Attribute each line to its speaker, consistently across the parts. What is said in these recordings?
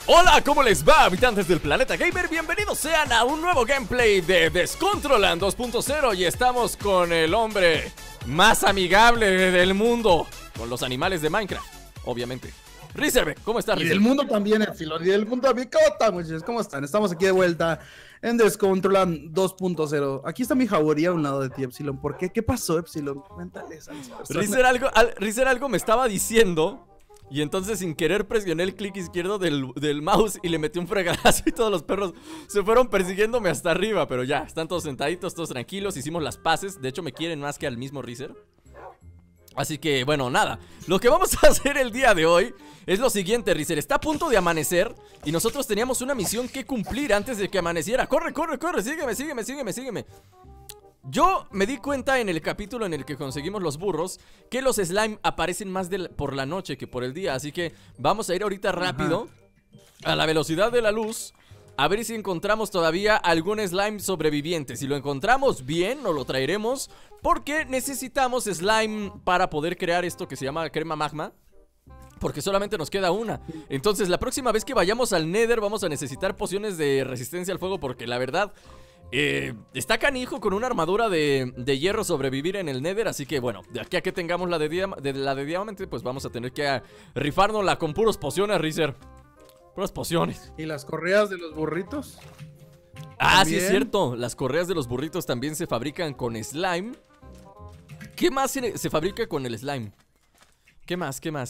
Speaker 1: Hola, ¿cómo les va, habitantes del planeta gamer? Bienvenidos sean a un nuevo gameplay de Descontrolan 2.0. Y estamos con el hombre más amigable del mundo, con los animales de Minecraft, obviamente. Rizerbe, ¿cómo estás,
Speaker 2: Y
Speaker 1: Rizerbe?
Speaker 2: del mundo también, Epsilon. Y del mundo también. ¿Cómo están, muchachos? ¿Cómo están? Estamos aquí de vuelta en Descontrolan 2.0. Aquí está mi jauría a un lado de ti, Epsilon. ¿Por qué? ¿Qué pasó, Epsilon? Cuéntales a las personas.
Speaker 1: Rizer algo me estaba diciendo. Y entonces sin querer presioné el clic izquierdo del mouse y le metí un fregadazo y todos los perros se fueron persiguiéndome hasta arriba. Pero ya, están todos sentaditos, todos tranquilos, hicimos las paces. De hecho me quieren más que al mismo Rizer. Así que, bueno, nada. Lo que vamos a hacer el día de hoy es lo siguiente, Rizer. Está a punto de amanecer y nosotros teníamos una misión que cumplir antes de que amaneciera. Corre, corre, corre, sígueme. Yo me di cuenta en el capítulo en el que conseguimos los burros que los slime aparecen más por la noche que por el día. Así que vamos a ir ahorita rápido a la velocidad de la luz, a ver si encontramos todavía algún slime sobreviviente. Si lo encontramos bien, nos lo traeremos, porque necesitamos slime para poder crear esto que se llama crema magma, porque solamente nos queda una. Entonces la próxima vez que vayamos al Nether vamos a necesitar pociones de resistencia al fuego, porque la verdad está canijo con una armadura de hierro sobrevivir en el Nether. Así que bueno, de aquí a que tengamos la de diamante, pues vamos a tener que rifárnosla con puros pociones, Rizer. Puras pociones.
Speaker 2: ¿Y las correas de los burritos?
Speaker 1: Ah,
Speaker 2: ¿También?
Speaker 1: sí es cierto. Las correas de los burritos también se fabrican con slime. ¿Qué más se fabrica con el slime? ¿Qué más?
Speaker 2: Creo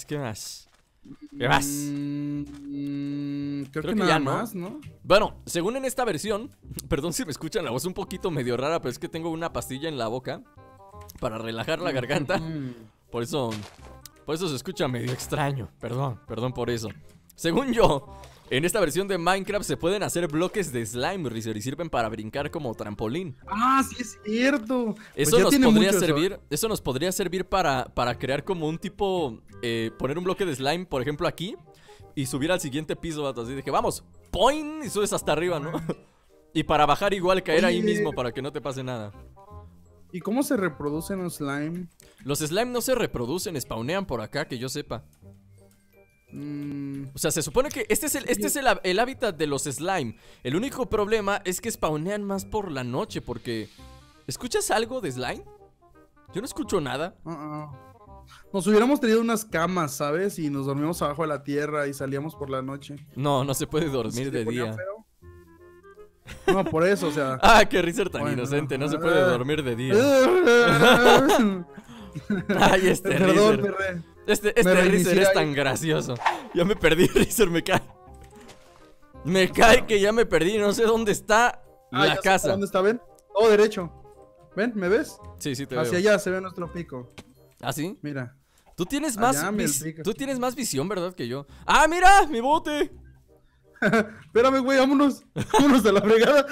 Speaker 1: Creo
Speaker 2: que
Speaker 1: que
Speaker 2: nada
Speaker 1: ya no.
Speaker 2: más, ¿no?
Speaker 1: Bueno, según en esta versión, perdón si me escuchan la voz un poquito medio rara, pero es que tengo una pastilla en la boca para relajar la garganta. Por eso se escucha medio extraño. Perdón por eso. Según yo, en esta versión de Minecraft se pueden hacer bloques de slime, Rizer, y sirven para brincar como trampolín.
Speaker 2: Ah, sí es cierto.
Speaker 1: Eso
Speaker 2: Pues ya
Speaker 1: nos
Speaker 2: tiene
Speaker 1: podría
Speaker 2: mucho
Speaker 1: servir. Eso nos podría servir para crear como un tipo. Poner un bloque de slime, por ejemplo, aquí. Y subir al siguiente piso, vato. Así de que vamos, ¡poing! Y subes hasta arriba, ¿no? Y para bajar igual, caer ahí mismo para que no te pase nada.
Speaker 2: ¿Y cómo se reproducen los slime?
Speaker 1: Los slime no se reproducen, spawnean por acá, que yo sepa. O sea, se supone que este es el hábitat de los slime. El único problema es que spawnean más por la noche, porque... ¿Escuchas algo de slime? Yo no escucho nada.
Speaker 2: Nos hubiéramos tenido unas camas, ¿sabes? Y nos dormimos abajo de la tierra y salíamos por la noche.
Speaker 1: No se puede dormir de día.
Speaker 2: No, por eso, o sea.
Speaker 1: Ah, qué Rizer tan
Speaker 2: Bueno,
Speaker 1: inocente, no se puede dormir de día. Ay,
Speaker 2: Perdón,
Speaker 1: Rizer.
Speaker 2: perre.
Speaker 1: Este
Speaker 2: Me
Speaker 1: Rizer
Speaker 2: reinicié
Speaker 1: es
Speaker 2: ahí.
Speaker 1: tan gracioso. Ya me perdí, Rizer, me cae. Me cae que ya me perdí, no sé dónde está la
Speaker 2: ya sé
Speaker 1: casa.
Speaker 2: ¿Dónde está? ¿Ven? Todo derecho. ¿Ven? ¿Me ves?
Speaker 1: Sí, te
Speaker 2: Hacia
Speaker 1: veo.
Speaker 2: allá se ve nuestro pico.
Speaker 1: ¿Ah, sí?
Speaker 2: Mira.
Speaker 1: Tú tienes
Speaker 2: Allá, mira el pico.
Speaker 1: tú tienes más visión, ¿verdad? Que yo. ¡Ah, mira! ¡Mi bote!
Speaker 2: Espérame, güey, vámonos. Vámonos a la fregada.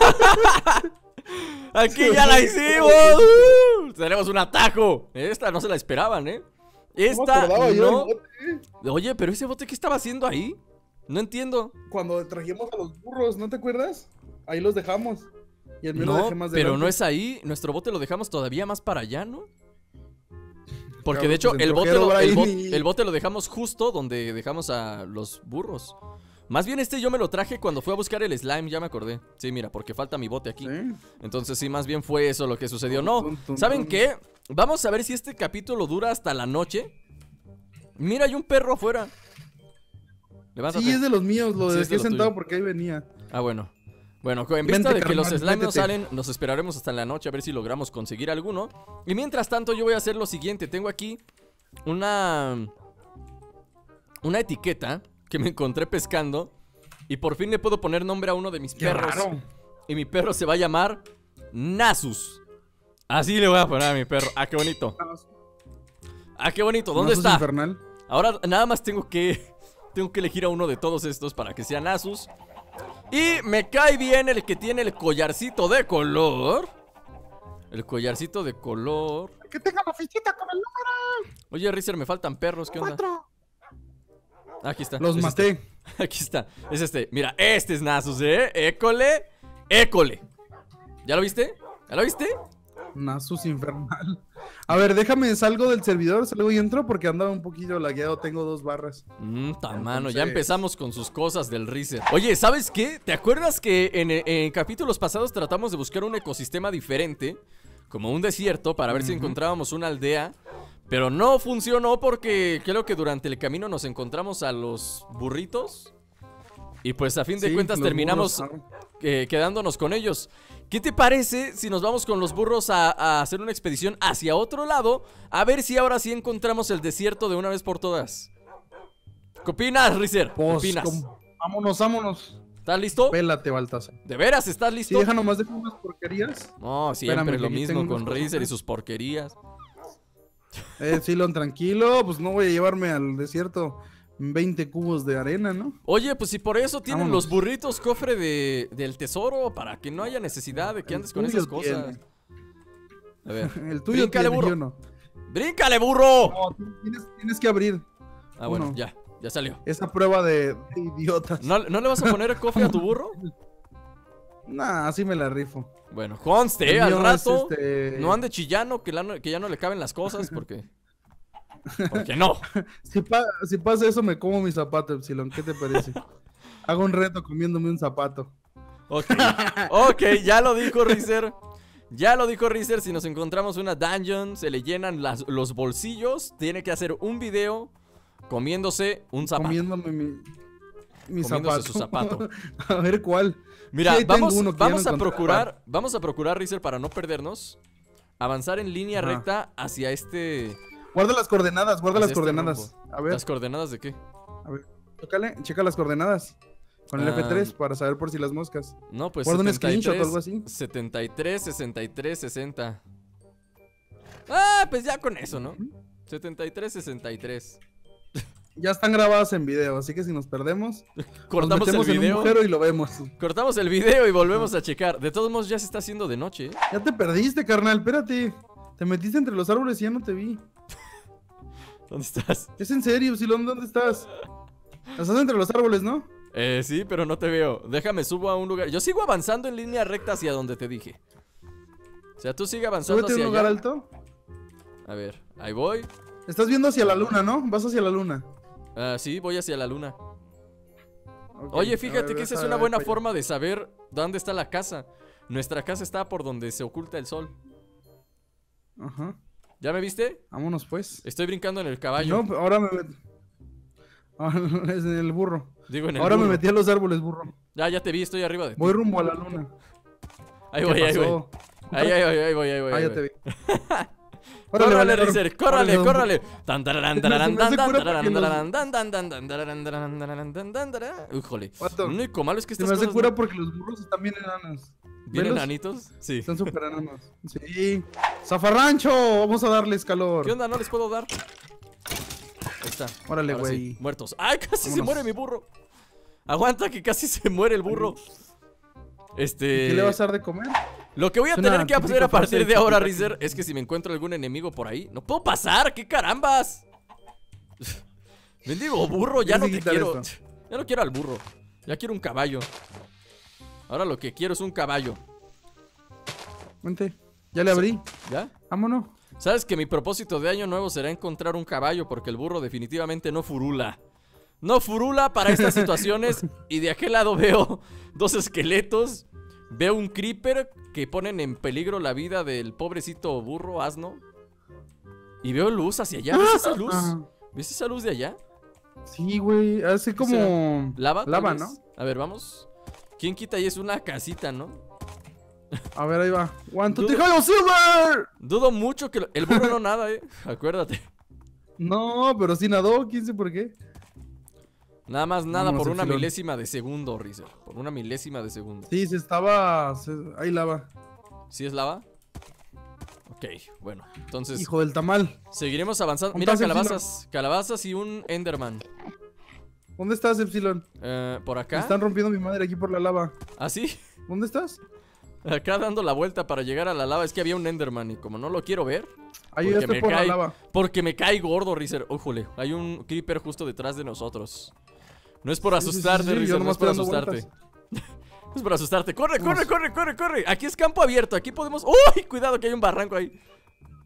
Speaker 1: ¡Aquí ya la hicimos! Tenemos un atajo. Esta no se la esperaban, ¿eh? Esta
Speaker 2: acordaba yo
Speaker 1: no.
Speaker 2: del bote?
Speaker 1: Oye, pero ese bote, ¿qué estaba haciendo ahí? No entiendo.
Speaker 2: Cuando trajimos a los burros, ¿no te acuerdas? Ahí los dejamos. Y el mío lo
Speaker 1: No,
Speaker 2: dejé más
Speaker 1: pero
Speaker 2: delante.
Speaker 1: no es ahí. Nuestro bote lo dejamos todavía más para allá, ¿no? Porque
Speaker 2: Claro,
Speaker 1: de hecho
Speaker 2: pues,
Speaker 1: el bote,
Speaker 2: entró Herobrine
Speaker 1: el bote lo dejamos justo donde dejamos a los burros. Más bien yo me lo traje cuando fui a buscar el slime, ya me acordé. Sí, mira, porque falta mi bote aquí.
Speaker 2: ¿Sí?
Speaker 1: Entonces sí, más bien fue eso lo que sucedió. No,
Speaker 2: Tum, tum,
Speaker 1: ¿saben
Speaker 2: tum.
Speaker 1: qué? Vamos a ver si este capítulo dura hasta la noche. Mira, hay un perro afuera. Levántate.
Speaker 2: Sí, es de los míos, lo
Speaker 1: Sí, es de
Speaker 2: dejé
Speaker 1: los
Speaker 2: sentado
Speaker 1: tuyos.
Speaker 2: porque ahí venía.
Speaker 1: Ah, bueno. Bueno, en vista
Speaker 2: Vente,
Speaker 1: de que los
Speaker 2: carnal,
Speaker 1: slime no
Speaker 2: métete.
Speaker 1: salen, nos esperaremos hasta la noche a ver si logramos conseguir alguno. Y mientras tanto yo voy a hacer lo siguiente. Tengo aquí una etiqueta que me encontré pescando. Y por fin le puedo poner nombre a uno de mis
Speaker 2: Qué
Speaker 1: perros.
Speaker 2: raro.
Speaker 1: Y mi perro se va a llamar Nasus. Así le voy a poner a mi perro. Ah, qué bonito. Ah, qué bonito. ¿Dónde
Speaker 2: Nasus
Speaker 1: está?
Speaker 2: Infernal.
Speaker 1: Ahora nada más tengo que elegir a uno de todos estos para que sea Nasus. Y me cae bien el que tiene el collarcito de color. El collarcito de color.
Speaker 2: Que tenga la fichita con el número.
Speaker 1: Oye, Rizer, me faltan perros, ¿qué onda?
Speaker 2: 4.
Speaker 1: Aquí está.
Speaker 2: Los
Speaker 1: es
Speaker 2: maté.
Speaker 1: este. Aquí está. Es este. Mira, este es Nasus, ¿eh? École. ¿Ya lo viste? ¿Ya lo viste?
Speaker 2: Nasus Infernal. A ver, déjame, salgo del servidor, salgo y entro porque andaba un poquito lagueado, tengo 2 barras.
Speaker 1: Tan mano, ya empezamos con sus cosas del Riser. Oye, ¿sabes qué? ¿Te acuerdas que en capítulos pasados tratamos de buscar un ecosistema diferente? Como un desierto, para ver si encontrábamos una aldea. Pero no funcionó porque creo que durante el camino nos encontramos a los burritos. Y pues a fin de cuentas terminamos quedándonos con ellos. ¿Qué te parece si nos vamos con los burros a hacer una expedición hacia otro lado? A ver si ahora sí encontramos el desierto de una vez por todas. ¿Qué opinas, Riser? ¿Qué opinas?
Speaker 2: Vámonos.
Speaker 1: ¿Estás listo?
Speaker 2: Pélate, Baltasar.
Speaker 1: ¿De veras estás listo?
Speaker 2: Sí, deja nomás de unas porquerías.
Speaker 1: No, siempre lo mismo con Riser y sus porquerías.
Speaker 2: Silon, tranquilo, pues no voy a llevarme al desierto 20 cubos de arena, ¿no?
Speaker 1: Oye, pues si por eso tienen los burritos cofre del tesoro, para que no haya necesidad de que andes con esas cosas. A ver,
Speaker 2: el tuyo
Speaker 1: bríncale,
Speaker 2: tiene,
Speaker 1: burro.
Speaker 2: yo no.
Speaker 1: ¡Bríncale, burro!
Speaker 2: No, tienes que abrir.
Speaker 1: Ah, bueno, ya salió.
Speaker 2: Esa prueba de idiotas.
Speaker 1: ¿No le vas a poner el cofre a tu burro?
Speaker 2: Nah, así me la rifo.
Speaker 1: Bueno, conste, al rato
Speaker 2: es
Speaker 1: no ande chillano que ya no le caben las cosas porque no.
Speaker 2: Si pasa eso me como mi zapato, Epsilon, ¿qué te parece? Hago un reto comiéndome un zapato.
Speaker 1: Ok, ya lo dijo Riser. Ya lo dijo Riser, si nos encontramos una dungeon, se le llenan los bolsillos, tiene que hacer un video comiéndose un zapato.
Speaker 2: Comiéndome mi zapato.
Speaker 1: Su zapato.
Speaker 2: A ver cuál.
Speaker 1: Mira, sí, vamos a procurar, Riser, para no perdernos, avanzar en línea recta hacia este...
Speaker 2: Guarda las coordenadas, A ver.
Speaker 1: ¿Las coordenadas de qué?
Speaker 2: A ver, checa las coordenadas. Con el F3 para saber por si las moscas.
Speaker 1: No, pues
Speaker 2: guarda un screenshot o algo así.
Speaker 1: 73, 63, 60. Ah, pues ya con eso, ¿no? 73, 63.
Speaker 2: Ya están grabadas en video, así que si nos perdemos,
Speaker 1: cortamos
Speaker 2: nos metemos
Speaker 1: el video
Speaker 2: en un agujero y lo vemos.
Speaker 1: Cortamos el video y volvemos a checar. De todos modos ya se está haciendo de noche, ¿eh?
Speaker 2: Ya te perdiste, carnal, espérate. Te metiste entre los árboles y ya no te vi.
Speaker 1: ¿Dónde estás?
Speaker 2: Es en serio, Silon, ¿dónde estás? Estás entre los árboles, ¿no?
Speaker 1: Sí, pero no te veo. Déjame, subo a un lugar. Yo sigo avanzando en línea recta hacia donde te dije. O sea, tú sigue avanzando hacia allá.
Speaker 2: ¿Súbete a un lugar alto?
Speaker 1: A ver, ahí voy.
Speaker 2: Estás viendo hacia la luna, ¿no? Vas hacia la luna.
Speaker 1: Sí, voy hacia la luna. Oye, fíjate que esa es una buena forma de saber dónde está la casa. Nuestra casa está por donde se oculta el sol.
Speaker 2: Ajá.
Speaker 1: ¿Ya me viste?
Speaker 2: Vámonos, pues.
Speaker 1: Estoy brincando en el caballo.
Speaker 2: No, ahora es en el burro.
Speaker 1: Digo, en el
Speaker 2: ahora
Speaker 1: burro.
Speaker 2: me metí a los árboles, burro.
Speaker 1: Ya te vi, estoy arriba de ti.
Speaker 2: Voy rumbo a la luna.
Speaker 1: Ahí voy. Ahí voy.
Speaker 2: Ah, ya te vi.
Speaker 1: Córrale, Riser, córrale. Híjole. Lo único malo es que
Speaker 2: estas cosas... Se me hace cura porque los burros están bien enanos.
Speaker 1: ¿Bien enanitos? Sí.
Speaker 2: Están súper enanos. Sí. ¡Zafarrancho! Vamos a darles calor.
Speaker 1: ¿Qué onda? ¿No les puedo dar? Ahí está.
Speaker 2: Órale, güey.
Speaker 1: Sí. Muertos. ¡Ay, casi se muere mi burro! Aguanta que casi se muere el burro.
Speaker 2: ¿Qué le vas a dar de comer?
Speaker 1: Lo que voy a tener que hacer a partir de ahora, Riser, es que si me encuentro algún enemigo por ahí, no puedo pasar. ¡Qué carambas! Bendigo burro, ya no te quiero. Ya no quiero al burro. Ya quiero un caballo. Ahora lo que quiero es un caballo.
Speaker 2: Vente. Ya le abrí.
Speaker 1: ¿Ya?
Speaker 2: Vámonos.
Speaker 1: Sabes que mi propósito de año nuevo será encontrar un caballo, porque el burro definitivamente no furula. No furula para estas situaciones. Y de aquel lado veo 2 esqueletos. Veo un creeper que ponen en peligro la vida del pobrecito burro, asno. Y veo luz hacia allá. ¿Ves esa luz? ¿Ves esa luz de allá?
Speaker 2: Sí, güey. Hace como...
Speaker 1: Lava,
Speaker 2: ¿no?
Speaker 1: A ver, vamos. ¿Quién quita? Y es una casita, ¿no?
Speaker 2: A ver, ahí va. One, two, three, hello, Silver.
Speaker 1: Dudo mucho que... El burro no nada, acuérdate.
Speaker 2: No, pero sí nadó. ¿Quién sabe por qué?
Speaker 1: Nada más nada. Por una milésima de segundo, Riser. Por una milésima de segundo.
Speaker 2: Sí, hay lava.
Speaker 1: ¿Sí es lava? Ok, bueno, entonces...
Speaker 2: Hijo del tamal.
Speaker 1: Seguiremos avanzando. Mira, calabazas y un Enderman.
Speaker 2: ¿Dónde estás, Epsilon?
Speaker 1: ¿Por acá?
Speaker 2: Me están rompiendo mi madre aquí por la lava.
Speaker 1: ¿Ah, sí?
Speaker 2: ¿Dónde estás?
Speaker 1: Acá dando la vuelta para llegar a la lava. Es que había un Enderman y como no lo quiero ver...
Speaker 2: Ahí ya estoy por la lava.
Speaker 1: Porque me cae gordo, Riser. Ójole, hay un creeper justo detrás de nosotros. No es por asustarte, Riser, no es por asustarte. No es por asustarte. ¡Corre! Aquí es campo abierto, aquí podemos... ¡Uy! Cuidado que hay un barranco ahí.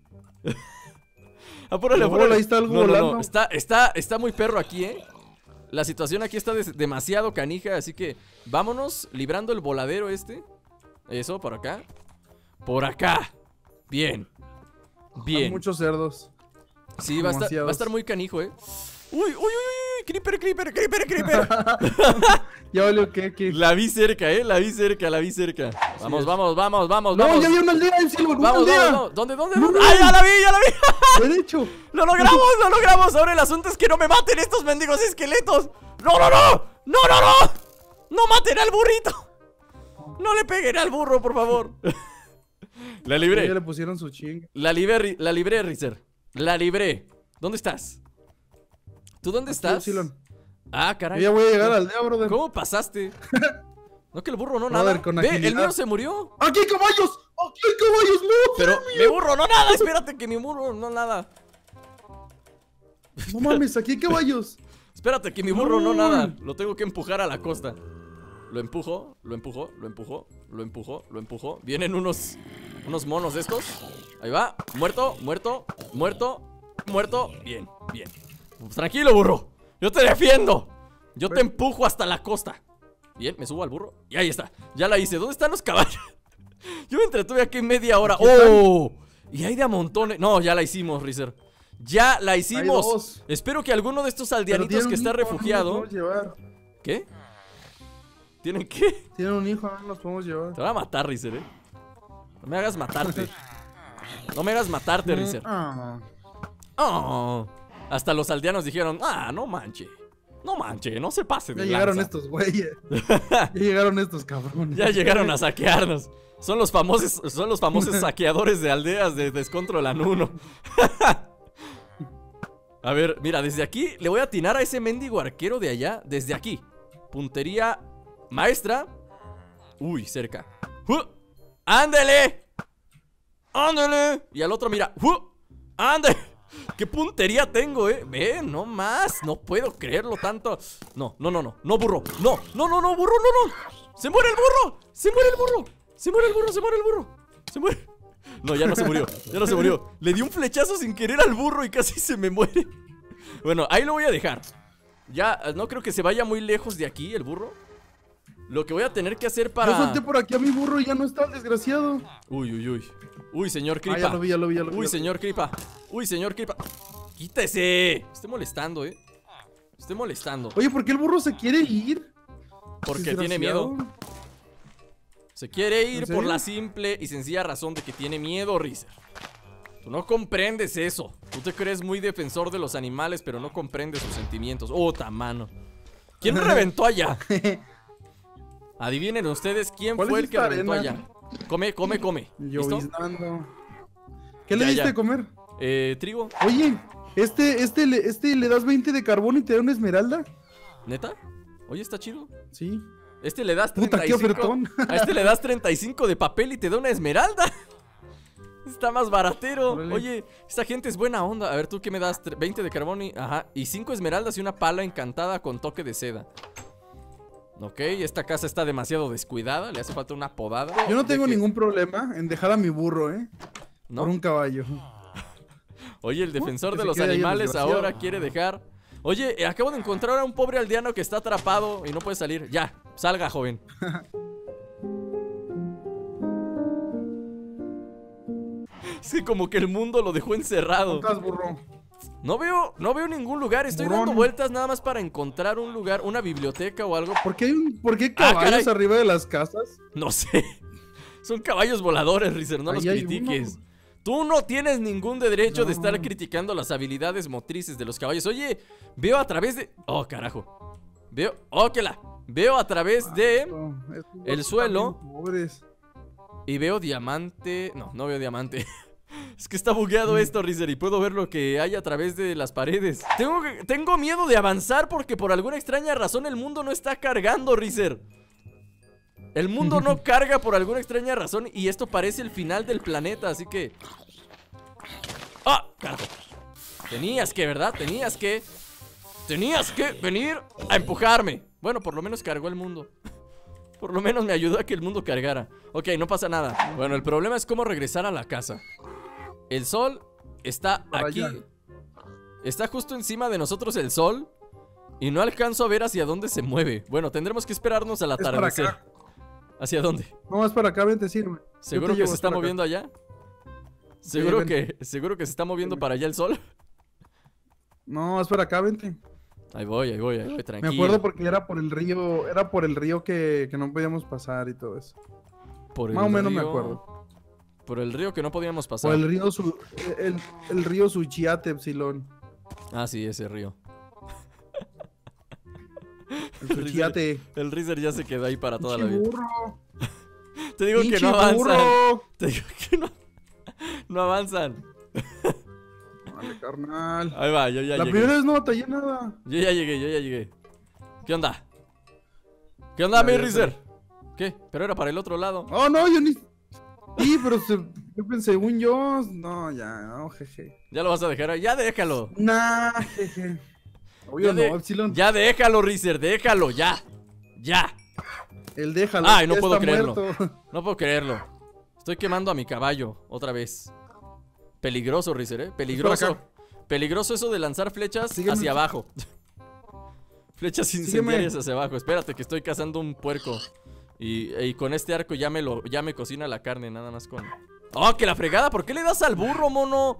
Speaker 1: Apúrale, apúrale.
Speaker 2: Ahí está algo
Speaker 1: no,
Speaker 2: volando.
Speaker 1: Está muy perro aquí, La situación aquí está demasiado canija, así que vámonos librando el voladero este. Eso, por acá. Por acá. Bien. Bien.
Speaker 2: Hay muchos cerdos.
Speaker 1: Sí, va a estar muy canijo, Uy, uy, uy, uy. Creeper.
Speaker 2: Ya valió que.
Speaker 1: La vi cerca, la vi cerca. Vamos.
Speaker 2: No, ya vi una aldea, Epsilon.
Speaker 1: Vamos. ¿Dónde? ¡Ay, ya la vi!
Speaker 2: Derecho.
Speaker 1: ¡Lo logramos! Ahora el asunto es que no me maten estos mendigos esqueletos. ¡No! ¡No maten al burrito! ¡No le peguen al burro, por favor! La libré.
Speaker 2: Ya le pusieron su ching.
Speaker 1: La libré, Rizer. La libré. ¿Dónde estás? ¿Tú dónde estás?
Speaker 2: Epsilon.
Speaker 1: Ah, caray.
Speaker 2: Yo ya voy a llegar a la aldea, brother.
Speaker 1: ¿Cómo pasaste? No, que el burro no
Speaker 2: Brother,
Speaker 1: nada.
Speaker 2: con
Speaker 1: Ve,
Speaker 2: agilidad.
Speaker 1: el mío se murió.
Speaker 2: ¡Aquí hay caballos! ¡No!
Speaker 1: Pero mi burro no nada. Espérate que mi burro no nada.
Speaker 2: No mames, aquí hay caballos.
Speaker 1: Espérate que mi burro no nada. Lo tengo que empujar a la costa. Lo empujo. Vienen unos monos de estos. Ahí va. Muerto. Bien. Pues tranquilo, burro. Yo te defiendo. Yo te empujo hasta la costa. Bien, me subo al burro. Y ahí está. Ya la hice. ¿Dónde están los caballos? Yo me entretuve aquí media hora. ¡Oh! Y hay de a montones. No, ya la hicimos, Rizer. Ya la hicimos. Espero que alguno de estos aldeanitos que está refugiado. ¿Qué? ¿Tienen qué?
Speaker 2: Tienen un hijo, no los podemos llevar.
Speaker 1: Te van a matar, Rizer, No me hagas matarte. Rizer. Oh. Hasta los aldeanos dijeron, no manche, no se pase de
Speaker 2: Ya llegaron
Speaker 1: lanza.
Speaker 2: estos güeyes. Ya llegaron estos cabrones.
Speaker 1: Ya llegaron a saquearnos. Son los famosos saqueadores de aldeas de Descontrolan 1. A ver, mira, desde aquí le voy a atinar a ese mendigo arquero de allá. Desde aquí. Puntería maestra. Uy, cerca. ¡Ándele! Y al otro, mira. ¡Ándele! ¡Qué puntería tengo, Ve, no más. No puedo creerlo tanto. No, burro. No, burro, no. ¡Se muere el burro! ¡Se muere el burro! No, ya no se murió. Le di un flechazo sin querer al burro y casi se me muere. Bueno, ahí lo voy a dejar. Ya, no creo que se vaya muy lejos de aquí el burro. Lo que voy a tener que hacer para...
Speaker 2: Yo solté por aquí a mi burro y ya no está el desgraciado.
Speaker 1: Uy, señor Kripa.
Speaker 2: Ya lo vi.
Speaker 1: Uy, señor Kripa. Quítese. Estoy molestando,
Speaker 2: Oye, ¿por qué el burro se quiere ir?
Speaker 1: Porque tiene miedo. Se quiere ir
Speaker 2: ¿En
Speaker 1: por
Speaker 2: serio?
Speaker 1: la simple y sencilla razón de que tiene miedo, Rizer. Tú no comprendes eso. Tú te crees muy defensor de los animales, pero no comprendes sus sentimientos. Mano. ¿Quién reventó allá? Adivinen ustedes quién fue el que reventó allá. Come. ¿Listo?
Speaker 2: Lloviznando. ¿Qué le
Speaker 1: Ya,
Speaker 2: diste
Speaker 1: ya.
Speaker 2: de comer?
Speaker 1: Trigo.
Speaker 2: Oye, este le das 20 de carbón y te da una esmeralda.
Speaker 1: ¿Neta? Oye, está chido.
Speaker 2: Sí.
Speaker 1: Este le das
Speaker 2: Puta,
Speaker 1: 35.
Speaker 2: qué ofertón.
Speaker 1: A este le das 35 de papel y te da una esmeralda. Está más baratero.
Speaker 2: Órale.
Speaker 1: Oye, esta gente es buena onda. A ver, ¿tú qué me das? 20 de carbón y... Ajá. Y 5 esmeraldas y una pala encantada con toque de seda. Ok, esta casa está demasiado descuidada. Le hace falta una podada.
Speaker 2: Yo no tengo ningún problema en dejar a mi burro,
Speaker 1: ¿No?
Speaker 2: por un caballo.
Speaker 1: Oye, el defensor
Speaker 2: Que
Speaker 1: de
Speaker 2: se
Speaker 1: los
Speaker 2: quede ahí el
Speaker 1: animales
Speaker 2: desgraciado.
Speaker 1: ahora quiere dejar... Oye, acabo de encontrar a un pobre aldeano que está atrapado y no puede salir. Ya, salga, joven. Es que como que el mundo lo dejó encerrado.
Speaker 2: ¿Dónde estás, burro?
Speaker 1: No veo ningún lugar. Estoy
Speaker 2: Burrón.
Speaker 1: dando vueltas nada más para encontrar un lugar, una biblioteca o algo.
Speaker 2: ¿Por qué
Speaker 1: Ah,
Speaker 2: caballos
Speaker 1: caray.
Speaker 2: arriba de las casas?
Speaker 1: No sé. Son caballos voladores, Rizer, no los
Speaker 2: Ahí hay
Speaker 1: critiques.
Speaker 2: uno.
Speaker 1: Tú no tienes ningún derecho de estar
Speaker 2: No.
Speaker 1: criticando las habilidades motrices de los caballos. Oye, veo a través de... Oh, carajo. Veo a través de...
Speaker 2: No, estos
Speaker 1: el
Speaker 2: están
Speaker 1: suelo.
Speaker 2: bien pobres.
Speaker 1: Y veo diamante... No veo diamante. Es que está bugueado esto, Rizer, y puedo ver lo que hay a través de las paredes. Tengo miedo de avanzar porque por alguna extraña razón el mundo no está cargando, Rizer. El mundo no carga por alguna extraña razón y esto parece el final del planeta, así que... ¡Ah! Carajo. Tenías que, ¿verdad? Tenías que venir a empujarme. Bueno, por lo menos cargó el mundo. Por lo menos me ayudó a que el mundo cargara. Ok, no pasa nada. Bueno, el problema es cómo regresar a la casa. El sol está
Speaker 2: Para
Speaker 1: aquí.
Speaker 2: allá.
Speaker 1: Está justo encima de nosotros el sol. Y no alcanzo a ver hacia dónde se mueve. Bueno, tendremos que esperarnos al
Speaker 2: Es para
Speaker 1: atardecer.
Speaker 2: acá.
Speaker 1: ¿Hacia dónde?
Speaker 2: No, es para acá, vente, sirve.
Speaker 1: ¿Seguro que se está moviendo allá? ¿Seguro
Speaker 2: ven.
Speaker 1: que se está moviendo para allá el sol?
Speaker 2: No, es para acá, vente.
Speaker 1: Ahí voy, tranquilo.
Speaker 2: Me acuerdo porque era por el río que no podíamos pasar y todo eso.
Speaker 1: Por el
Speaker 2: Más o menos me
Speaker 1: río-
Speaker 2: acuerdo.
Speaker 1: Por el río que no podíamos pasar.
Speaker 2: Por el río el río Suchiate, Epsilon.
Speaker 1: Ah, sí, ese río.
Speaker 2: El Suchiate.
Speaker 1: El Rizer ya se quedó ahí para toda la vida.
Speaker 2: Burro.
Speaker 1: Te digo que
Speaker 2: Pinche
Speaker 1: no avanzan.
Speaker 2: burro.
Speaker 1: Te digo que no avanzan.
Speaker 2: Vale, carnal.
Speaker 1: Ahí va, yo ya
Speaker 2: La
Speaker 1: llegué.
Speaker 2: primera vez no batallé nada.
Speaker 1: Yo ya llegué. ¿Qué onda? ¿Qué onda,
Speaker 2: Ya,
Speaker 1: mi
Speaker 2: ya
Speaker 1: Rizer? ¿Qué? Pero era para el otro lado.
Speaker 2: Oh, no, yo ni. Sí, pero yo pensé, según yo. No, ya, no, jeje.
Speaker 1: Ya lo vas a dejar ahí. Ya déjalo.
Speaker 2: Nah, jeje. Obvio no, Epsilon.
Speaker 1: Ya déjalo, Rizer, déjalo, ya. Ya.
Speaker 2: El déjalo.
Speaker 1: Ay, no
Speaker 2: ya
Speaker 1: puedo
Speaker 2: está
Speaker 1: creerlo.
Speaker 2: muerto.
Speaker 1: No puedo creerlo. Estoy quemando a mi caballo otra vez. Peligroso, Rizer, peligroso.
Speaker 2: acá.
Speaker 1: Peligroso eso de lanzar flechas
Speaker 2: Sígueme.
Speaker 1: hacia abajo. Flechas
Speaker 2: Sígueme.
Speaker 1: incendiarias hacia abajo. Espérate que estoy cazando un puerco. Y con este arco ya me cocina la carne, nada más con. ¡Oh, que la fregada! ¿Por qué le das al burro, mono?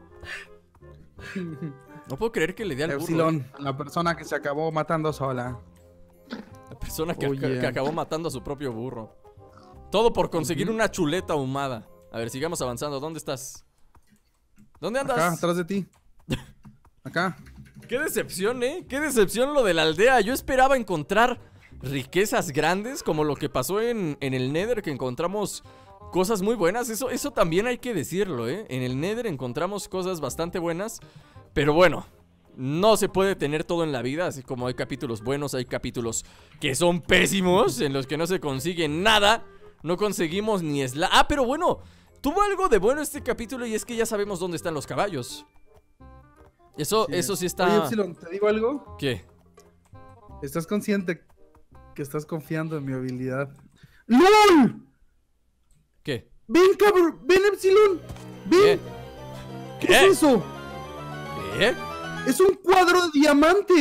Speaker 1: No puedo creer que le dé al burro.
Speaker 2: Epsilon, la persona que se acabó matando sola.
Speaker 1: La persona que,
Speaker 2: Oye.
Speaker 1: que acabó matando a su propio burro. Todo por conseguir una chuleta ahumada. A ver, sigamos avanzando. ¿Dónde estás? ¿Dónde andas?
Speaker 2: Acá, atrás de ti. Acá.
Speaker 1: Qué decepción, ¿eh? Qué decepción lo de la aldea. Yo esperaba encontrar riquezas grandes, como lo que pasó en el Nether, que encontramos cosas muy buenas. Eso también hay que decirlo, ¿eh? En el Nether encontramos cosas bastante buenas. Pero bueno, no se puede tener todo en la vida. Así como hay capítulos buenos, hay capítulos que son pésimos, en los que no se consigue nada. No conseguimos ni Ah, pero bueno, tuvo algo de bueno este capítulo, y es que ya sabemos dónde están los caballos. Eso sí está...
Speaker 2: Oye, Epsilon, ¿te digo algo?
Speaker 1: ¿Qué?
Speaker 2: ¿Estás consciente que estás confiando en mi habilidad? ¡LOL!
Speaker 1: ¿Qué?
Speaker 2: ¡Ven, cabrón! ¡Ven, Epsilon! ¡Ven! ¿Qué
Speaker 1: ¿Qué?
Speaker 2: es eso?
Speaker 1: ¿Qué?
Speaker 2: ¡Es un cuadro de diamante!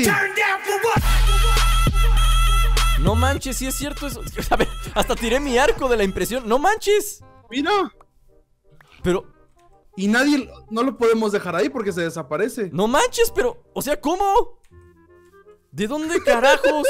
Speaker 1: No manches, sí es cierto eso. A ver, hasta tiré mi arco de la impresión. No manches.
Speaker 2: ¡Mira!
Speaker 1: Pero,
Speaker 2: Y no lo podemos dejar ahí porque se desaparece.
Speaker 1: no manches, pero, o sea, ¿cómo? ¿De dónde carajos?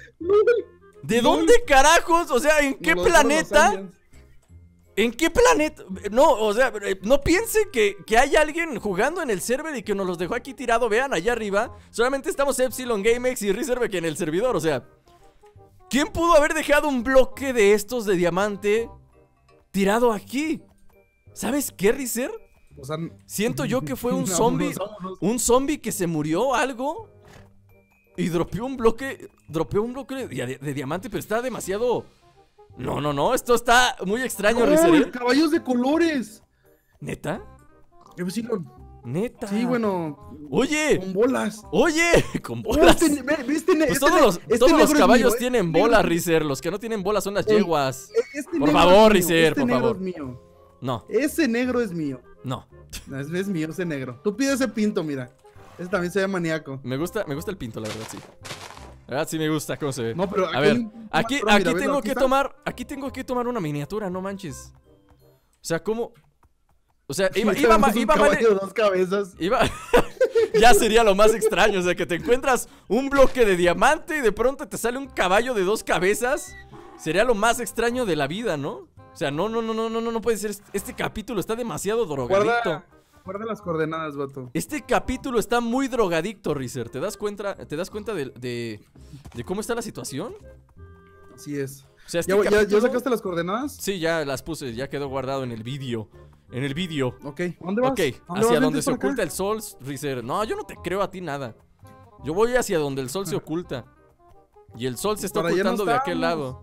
Speaker 1: ¿De dónde carajos? O sea, ¿en qué
Speaker 2: Nos lo dejaron los
Speaker 1: planeta?
Speaker 2: aliens.
Speaker 1: ¿En qué planeta? No, o sea, no piense que hay alguien jugando en el server y que nos los dejó aquí tirado. Vean, allá arriba solamente estamos Epsilon, GameX y Reserve que en el servidor, o sea, ¿quién pudo haber dejado un bloque de estos de diamante tirado aquí? ¿Sabes qué, Rizer?
Speaker 2: O sea,
Speaker 1: Siento yo que fue un
Speaker 2: vámonos,
Speaker 1: zombie.
Speaker 2: vámonos.
Speaker 1: Un zombie que se murió, algo. Y dropeó un bloque. De diamante, pero está demasiado. No, esto está muy extraño,
Speaker 2: ¡Oh,
Speaker 1: Rizer.
Speaker 2: caballos de colores!
Speaker 1: ¿Neta?
Speaker 2: Epsilon.
Speaker 1: Neta.
Speaker 2: Sí, bueno,
Speaker 1: Oye,
Speaker 2: con bolas.
Speaker 1: con
Speaker 2: Oh,
Speaker 1: bolas.
Speaker 2: ¿viste
Speaker 1: Pues todos los caballos tienen bolas,
Speaker 2: Riz.
Speaker 1: Rizer. Los que no tienen bolas son las
Speaker 2: Ey,
Speaker 1: yeguas.
Speaker 2: Por
Speaker 1: Por favor, Rizer,
Speaker 2: este
Speaker 1: por
Speaker 2: negro
Speaker 1: favor.
Speaker 2: Es mío.
Speaker 1: No,
Speaker 2: Ese negro es mío.
Speaker 1: no.
Speaker 2: Es mío ese negro. Tú pides ese pinto, mira. Ese también se ve maníaco.
Speaker 1: Me gusta el pinto, la verdad, sí. La verdad sí me gusta cómo se ve.
Speaker 2: No, pero
Speaker 1: A ver, aquí
Speaker 2: mira, velo,
Speaker 1: tengo
Speaker 2: aquí
Speaker 1: que
Speaker 2: está.
Speaker 1: tengo que tomar una miniatura, no manches. O sea, ¿cómo? O sea,
Speaker 2: Tenemos un caballo de dos cabezas.
Speaker 1: Ya sería lo más extraño, o sea, que te encuentras un bloque de diamante y de pronto te sale un caballo de dos cabezas. Sería lo más extraño de la vida, ¿no? O sea, no puede ser. Este capítulo está demasiado drogadicto.
Speaker 2: Guarda las coordenadas, vato.
Speaker 1: Este capítulo está muy drogadicto, Rizer. ¿Te das cuenta de cómo está la situación?
Speaker 2: Así es.
Speaker 1: O sea, este
Speaker 2: ¿Ya
Speaker 1: capítulo-
Speaker 2: sacaste las coordenadas?
Speaker 1: Sí, ya las puse, ya quedó guardado en el vídeo. En el vídeo.
Speaker 2: Ok. ¿Dónde vas?
Speaker 1: Ok,
Speaker 2: ¿Dónde
Speaker 1: hacia
Speaker 2: vas?
Speaker 1: donde
Speaker 2: Vente
Speaker 1: se
Speaker 2: por acá.
Speaker 1: oculta el sol, Rizer. No, yo no te creo a ti nada. Yo voy hacia donde el sol se oculta. Y el sol se está
Speaker 2: Para allá no
Speaker 1: ocultando de aquel
Speaker 2: estamos.
Speaker 1: lado.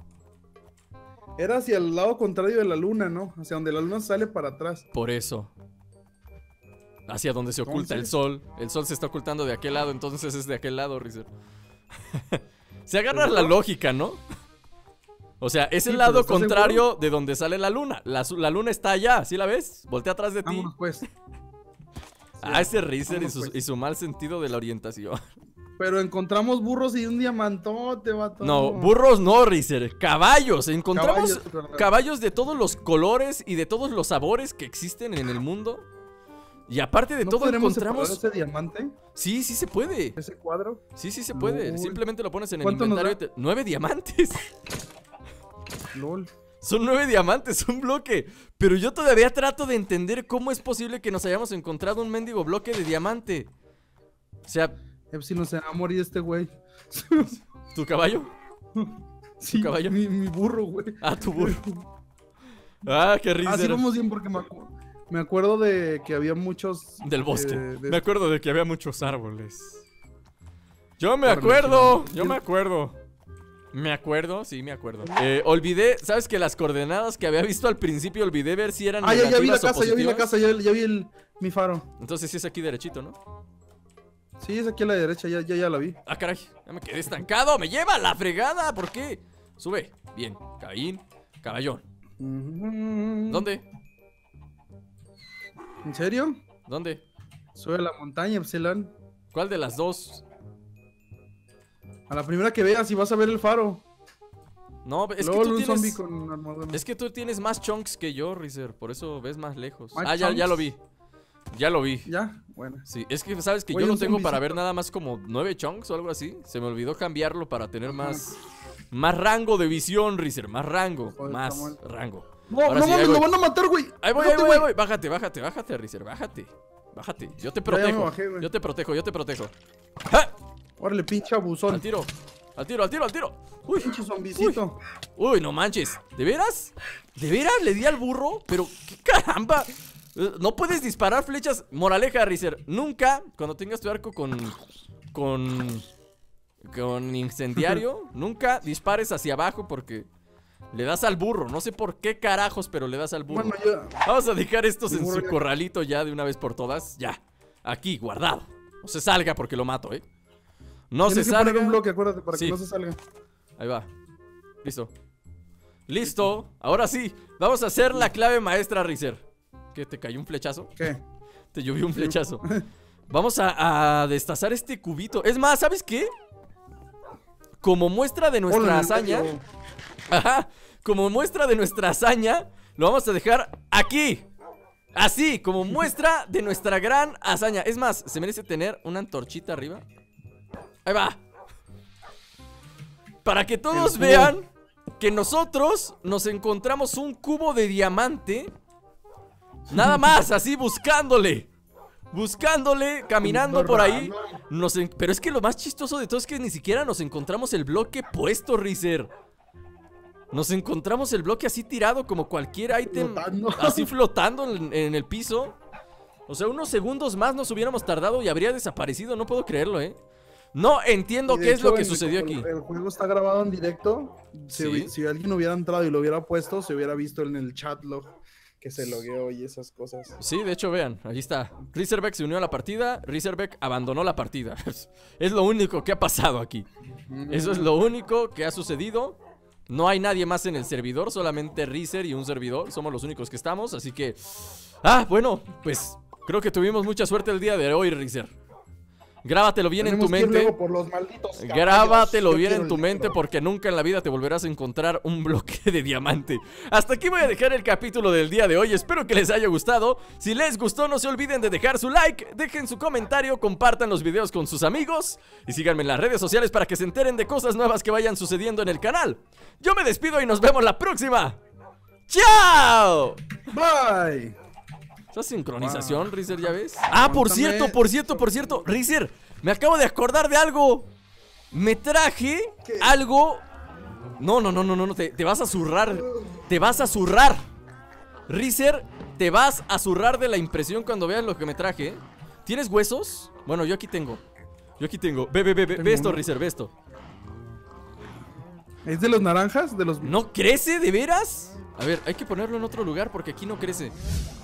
Speaker 2: Era hacia el lado contrario de la luna, ¿no? Hacia donde la luna sale para atrás.
Speaker 1: Por eso. Hacia donde se oculta el
Speaker 2: Entonces-
Speaker 1: sol. El sol se está ocultando de aquel lado, entonces es de aquel lado, Rizer. Se agarra
Speaker 2: ¿Seguro?
Speaker 1: la lógica, ¿no? O sea, es
Speaker 2: Sí,
Speaker 1: el
Speaker 2: pero
Speaker 1: lado
Speaker 2: ¿estás
Speaker 1: contrario de donde sale la luna. La luna está allá, ¿sí la ves? Voltea atrás de ti.
Speaker 2: Vámonos, pues.
Speaker 1: Ah, ese Rizer
Speaker 2: Vámonos, pues.
Speaker 1: y su mal sentido de la orientación.
Speaker 2: Pero encontramos burros y un diamantote, vato.
Speaker 1: No, burros no, Rizer. Caballos. Encontramos
Speaker 2: Caballos,
Speaker 1: caballos de todos los colores y de todos los sabores que existen en el mundo. Y aparte de
Speaker 2: ¿No
Speaker 1: todo
Speaker 2: podremos
Speaker 1: encontramos...
Speaker 2: separar ese diamante?
Speaker 1: Sí, sí se puede.
Speaker 2: ¿Ese cuadro?
Speaker 1: Sí, sí se puede.
Speaker 2: Lol.
Speaker 1: Simplemente lo pones en el
Speaker 2: ¿Cuánto nos
Speaker 1: inventario. 9 diamantes.
Speaker 2: LOL.
Speaker 1: Son 9 diamantes, un bloque. Pero yo todavía trato de entender cómo es posible que nos hayamos encontrado un mendigo bloque de diamante. O sea,
Speaker 2: Epsilon se va a morir este güey.
Speaker 1: ¿tu caballo?
Speaker 2: Sí,
Speaker 1: caballo?
Speaker 2: mi burro, güey.
Speaker 1: Ah, tu burro. Ah, qué risa.
Speaker 2: Así vamos bien porque me acuerdo de que había muchos...
Speaker 1: Del bosque.
Speaker 2: de-
Speaker 1: Me acuerdo de que había muchos árboles. Yo me
Speaker 2: Órale,
Speaker 1: acuerdo.
Speaker 2: sí,
Speaker 1: Yo me acuerdo. Me acuerdo, sí, me acuerdo. Olvidé, ¿sabes que las coordenadas que había visto al principio olvidé ver si eran
Speaker 2: Ah, ya vi la
Speaker 1: negativas o
Speaker 2: casa, ya vi la
Speaker 1: positivas?
Speaker 2: casa, ya vi mi faro.
Speaker 1: Entonces sí es aquí derechito, ¿no?
Speaker 2: Sí, es aquí a la derecha, ya la vi.
Speaker 1: Ah, caray, ya me quedé estancado. ¡Me lleva a la fregada! ¿Por qué? Sube. Bien, Caín, caballón. ¿Dónde?
Speaker 2: ¿En serio?
Speaker 1: ¿Dónde?
Speaker 2: Sube a la montaña, Epsilon.
Speaker 1: ¿Cuál de las dos?
Speaker 2: A la primera que veas y vas a ver el faro.
Speaker 1: No, es que
Speaker 2: LOL,
Speaker 1: tú
Speaker 2: un zombie
Speaker 1: tienes...
Speaker 2: con armadura.
Speaker 1: Es que tú tienes más chunks que yo, Rizer. Por eso ves más lejos.
Speaker 2: ¿Más
Speaker 1: Ah, ya
Speaker 2: chunks?
Speaker 1: lo vi. Ya lo vi.
Speaker 2: ¿Ya? Bueno.
Speaker 1: Sí, es que sabes que
Speaker 2: Oye,
Speaker 1: yo lo
Speaker 2: un
Speaker 1: tengo para
Speaker 2: zombicito.
Speaker 1: ver nada más como 9 chunks o algo así. Se me olvidó cambiarlo para tener más rango de visión, Rizer. Más rango.
Speaker 2: Joder,
Speaker 1: Más
Speaker 2: está mal.
Speaker 1: rango.
Speaker 2: No,
Speaker 1: Ahora
Speaker 2: no
Speaker 1: sí, ahí
Speaker 2: mames,
Speaker 1: voy.
Speaker 2: lo van a matar, güey.
Speaker 1: Ahí voy,
Speaker 2: Espérate,
Speaker 1: ahí voy.
Speaker 2: güey.
Speaker 1: Bájate, Rizer, bájate. Bájate. Yo te
Speaker 2: Ya me
Speaker 1: protejo.
Speaker 2: bajé, güey.
Speaker 1: Yo te protejo. ¡Ja!
Speaker 2: Órale, pinche abusón.
Speaker 1: Al tiro. Uy,
Speaker 2: Pinche zombicito.
Speaker 1: uy, no manches. ¿De veras? ¿De veras le di al burro? Pero, ¿qué caramba? No puedes disparar flechas. Moraleja, Rizer. Nunca, cuando tengas tu arco con incendiario, nunca dispares hacia abajo porque le das al burro. No sé por qué carajos, pero le das al burro.
Speaker 2: Bueno, ya.
Speaker 1: Vamos a dejar estos
Speaker 2: El
Speaker 1: en
Speaker 2: burro
Speaker 1: su
Speaker 2: ya-
Speaker 1: corralito ya de una vez por todas. Ya. Aquí, guardado. No se salga porque lo mato, No se
Speaker 2: Tienes que poner
Speaker 1: salga.
Speaker 2: un bloque, acuérdate, para
Speaker 1: Sí.
Speaker 2: que no se salga.
Speaker 1: Ahí va. Listo. Listo. Ahora sí. Vamos a hacer la clave maestra, Rizer. ¿Qué? ¿Te cayó un flechazo?
Speaker 2: ¿Qué?
Speaker 1: Te llovió un flechazo. Vamos a destazar este cubito. Es más, ¿sabes qué? Como muestra de nuestra
Speaker 2: Ponlo en el
Speaker 1: hazaña.
Speaker 2: medio.
Speaker 1: Ajá. Como muestra de nuestra hazaña, lo vamos a dejar aquí. Así, como muestra de nuestra gran hazaña. Es más, se merece tener una antorchita arriba. Ahí va. Para que todos
Speaker 2: El cubo.
Speaker 1: vean que nosotros nos encontramos un cubo de diamante. Nada más, así buscándole. Buscándole, caminando por ahí. Pero es que lo más chistoso de todo es que ni siquiera nos encontramos el bloque puesto, Rizer. Nos encontramos el bloque así tirado como cualquier ítem.
Speaker 2: Flotando.
Speaker 1: Así flotando en el piso. O sea, unos segundos más nos hubiéramos tardado y habría desaparecido. No puedo creerlo, No entiendo
Speaker 2: Y de
Speaker 1: qué es lo
Speaker 2: hecho,
Speaker 1: que sucedió aquí.
Speaker 2: El juego está grabado en directo.
Speaker 1: Sí.
Speaker 2: Si alguien hubiera entrado y lo hubiera puesto, se hubiera visto en el chat log que se logueó y esas cosas.
Speaker 1: Sí, de hecho, vean, ahí está. Rizerbeck se unió a la partida, Rizerbeck abandonó la partida. Es lo único que ha pasado aquí. Eso es lo único que ha sucedido. No hay nadie más en el servidor, solamente Rizer y un servidor. Somos los únicos que estamos, así que... bueno, pues creo que tuvimos mucha suerte el día de hoy, Rizer. Grábatelo bien en tu
Speaker 2: Tenemos que ir
Speaker 1: mente.
Speaker 2: luego por los malditos caballos.
Speaker 1: Grábatelo
Speaker 2: Yo
Speaker 1: bien
Speaker 2: quiero
Speaker 1: en tu
Speaker 2: el
Speaker 1: mente
Speaker 2: dinero.
Speaker 1: porque nunca en la vida te volverás a encontrar un bloque de diamante. Hasta aquí voy a dejar el capítulo del día de hoy. Espero que les haya gustado. Si les gustó, no se olviden de dejar su like, dejen su comentario, compartan los videos con sus amigos y síganme en las redes sociales para que se enteren de cosas nuevas que vayan sucediendo en el canal. Yo me despido y nos vemos la próxima. ¡Chao!
Speaker 2: Bye.
Speaker 1: Esa sincronización, Rizer, ¿ya ves?
Speaker 2: Aguántame.
Speaker 1: Por cierto, Rizer, me acabo de acordar de algo. Me traje
Speaker 2: ¿Qué?
Speaker 1: algo. No, te vas a zurrar. Te vas a zurrar. Rizer, te vas a zurrar de la impresión cuando veas lo que me traje. ¿Tienes huesos? Bueno, yo aquí tengo. Ve esto, Rizer, ve esto.
Speaker 2: ¿Es de los naranjas? De los...
Speaker 1: ¿No crece de veras? A ver, hay que ponerlo en otro lugar porque aquí no crece.